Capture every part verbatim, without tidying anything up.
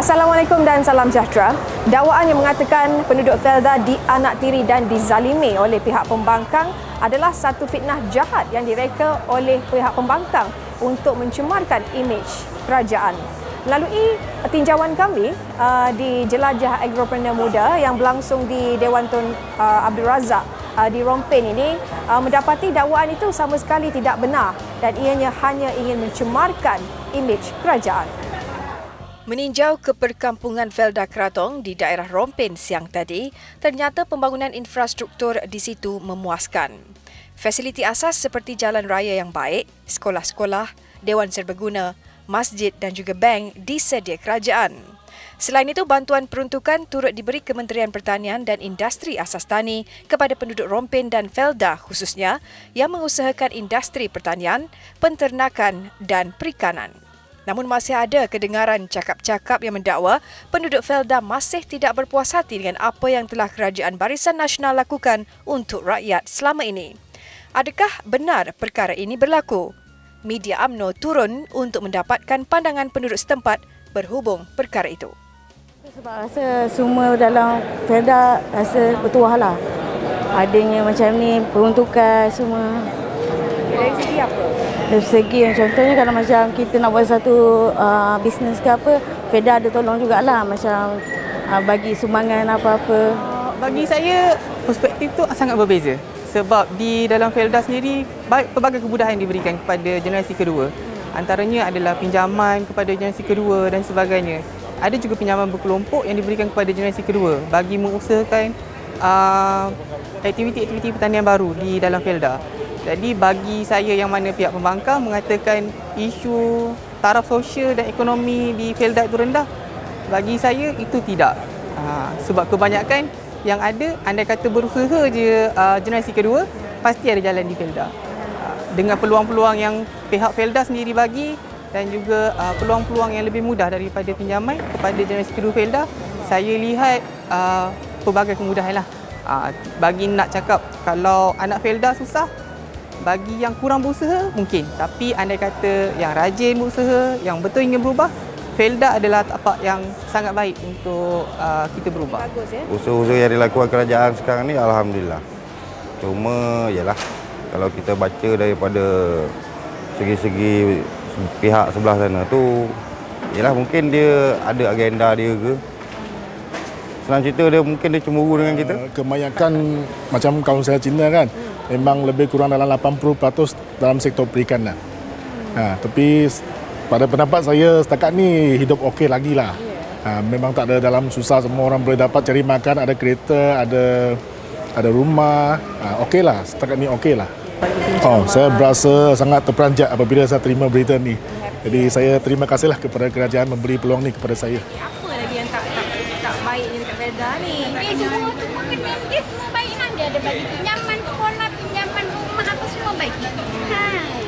Assalamualaikum dan salam sejahtera. Dakwaan yang mengatakan penduduk Felda dianaktiri dan dizalimi oleh pihak pembangkang adalah satu fitnah jahat yang direka oleh pihak pembangkang untuk mencemarkan imej kerajaan. Melalui tinjauan kami uh, di Jelajah Agropreneur Muda yang berlangsung di Dewan Tun uh, Abdul Razak uh, di Rompin ini, uh, mendapati dakwaan itu sama sekali tidak benar dan ianya hanya ingin mencemarkan imej kerajaan. Meninjau ke perkampungan Felda Krathong di daerah Rompin siang tadi, ternyata pembangunan infrastruktur di situ memuaskan. Fasiliti asas seperti jalan raya yang baik, sekolah-sekolah, dewan serbaguna, masjid dan juga bank disedia kerajaan. Selain itu, bantuan peruntukan turut diberi Kementerian Pertanian dan Industri Asas Tani kepada penduduk Rompin dan Felda khususnya yang mengusahakan industri pertanian, penternakan dan perikanan. Namun masih ada kedengaran cakap-cakap yang mendakwa penduduk Felda masih tidak berpuas hati dengan apa yang telah Kerajaan Barisan Nasional lakukan untuk rakyat selama ini. Adakah benar perkara ini berlaku? Media U M N O turun untuk mendapatkan pandangan penduduk setempat berhubung perkara itu. Sebab rasa semua dalam Felda rasa bertuah lah. Adanya macam ni, peruntukan semua. Dari segi apa? Dari segi contohnya kalau macam kita nak buat satu uh, bisnes ke apa, Felda ada tolong jugalah macam uh, bagi sumbangan apa-apa. Bagi saya, perspektif tu sangat berbeza. Sebab di dalam Felda sendiri, pelbagai kemudahan diberikan kepada generasi kedua. Antaranya adalah pinjaman kepada generasi kedua dan sebagainya. Ada juga pinjaman berkelompok yang diberikan kepada generasi kedua bagi mengusahakan uh, aktiviti-aktiviti pertanian baru di dalam Felda. Jadi bagi saya yang mana pihak pembangkang mengatakan isu taraf sosial dan ekonomi di Felda itu rendah, bagi saya itu tidak. Uh, sebab kebanyakan yang ada, andai kata berusaha je uh, generasi kedua, pasti ada jalan di Felda. Uh, dengan peluang-peluang yang pihak Felda sendiri bagi dan juga uh, peluang-peluang yang lebih mudah daripada pinjaman kepada generasi kedua Felda, saya lihat uh, pelbagai kemudahan lah. Uh, bagi nak cakap kalau anak Felda susah, bagi yang kurang berusaha mungkin. Tapi andai kata yang rajin berusaha, yang betul ingin berubah, Felda adalah tapak yang sangat baik untuk uh, kita berubah. Bagus, ya? Usaha-usaha yang dilakukan kerajaan sekarang ni alhamdulillah. Cuma yalah, kalau kita baca daripada segi-segi pihak sebelah sana tu, yalah mungkin dia ada agenda dia ke. Senang cerita dia mungkin dia cemburu dengan kita. Kebanyakan macam kawan saya Cina kan, memang lebih kurang dalam lapan puluh peratus dalam sektor perikanan. Ha, tapi pada pendapat saya setakat ni hidup okey lagi lah. Ha, memang tak ada dalam susah, semua orang boleh dapat cari makan, ada kereta, ada ada rumah. Ha, okey lah, setakat ni okey lah. Oh, saya berasa sangat terperanjat apabila saya terima berita ni. Jadi saya terima kasihlah kepada kerajaan memberi peluang ni kepada saya. Apa lagi yang tak tak, tak baik dekat Felda ni? Eh, semua tu kena dia semua baik kan. Dia ada bagi pinjaman sekolah, pinjaman rumah, apa semua baik. Ha.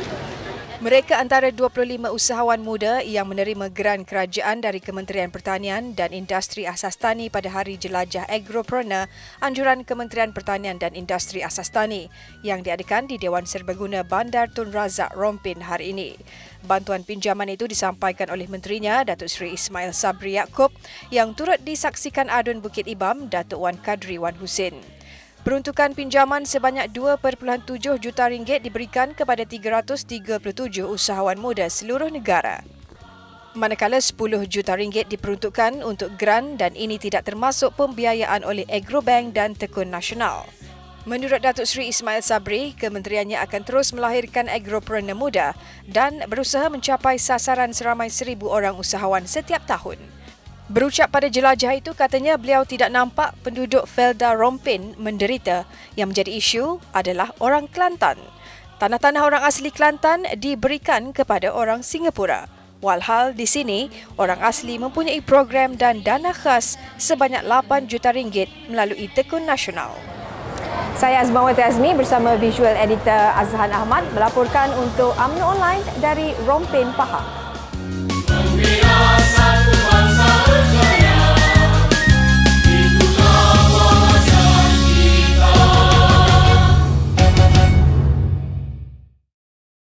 Mereka antara dua puluh lima usahawan muda yang menerima geran kerajaan dari Kementerian Pertanian dan Industri Asas Tani pada Hari Jelajah Agropreneur Anjuran Kementerian Pertanian dan Industri Asas Tani yang diadakan di Dewan Serbaguna Bandar Tun Razak Rompin hari ini. Bantuan pinjaman itu disampaikan oleh Menterinya Datuk Seri Ismail Sabri Yaakob yang turut disaksikan Adun Bukit Ibam Datuk Wan Kadri Wan Husin. Peruntukan pinjaman sebanyak dua perpuluhan tujuh juta ringgit diberikan kepada tiga ratus tiga puluh tujuh usahawan muda seluruh negara. Manakala sepuluh juta ringgit diperuntukkan untuk geran dan ini tidak termasuk pembiayaan oleh Agrobank dan Tekun Nasional. Menurut Datuk Seri Ismail Sabri, kementeriannya akan terus melahirkan agropreneur muda dan berusaha mencapai sasaran seramai seribu orang usahawan setiap tahun. Berucap pada jelajah itu, katanya beliau tidak nampak penduduk Felda Rompin menderita. Yang menjadi isu adalah orang Kelantan. Tanah-tanah orang asli Kelantan diberikan kepada orang Singapura. Walhal di sini, orang asli mempunyai program dan dana khas sebanyak lapan juta ringgit melalui Tekun Nasional. Saya Azmawati Azmi bersama visual editor Azhan Ahmad melaporkan untuk U M N O Online dari Rompin, Pahang.